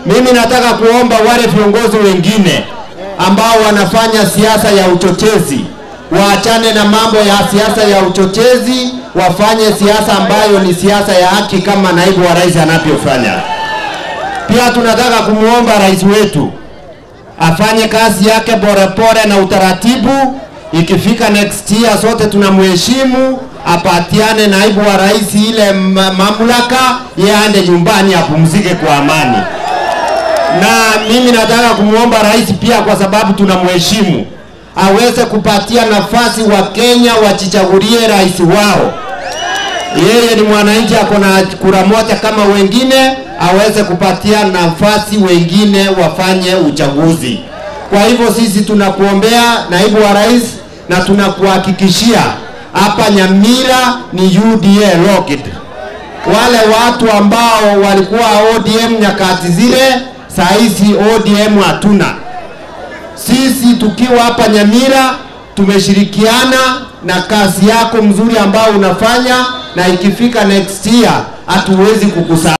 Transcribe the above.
Mimi nataka kuomba wale viongozi wengine ambao wanafanya siasa ya uchochezi waachane na mambo ya siasa ya uchochezi, wafanye siasa ambayo ni siasa ya haki kama naibu wa rais anavyofanya. Pia tunataka kumuomba rais wetu afanye kazi yake pole na utaratibu. Ikifika next year sote tunamheshimu, apatiane naibu wa rais ile mamlaka, yeye aende nyumbani apumzike kwa amani. Na mimi nataka kumuomba rais pia, kwa sababu tunamheshimu, aweze kupatia nafasi wa Kenya wajichagulie rais wao. Yeye ni mwananchi, akona kura moja kama wengine, aweze kupatia nafasi wengine wafanye uchaguzi. Kwa hivyo sisi tunakuombea naibu wa rais, na tunakuhakikishia hapa Nyamira ni UDA locked. Wale watu ambao walikuwa ODM nyakati zile, saizi ODM hatuna. Sisi tukiwa hapa Nyamira tumeshirikiana na kazi yako mzuri ambao unafanya, na ikifika next year hatuwezi kukusahau.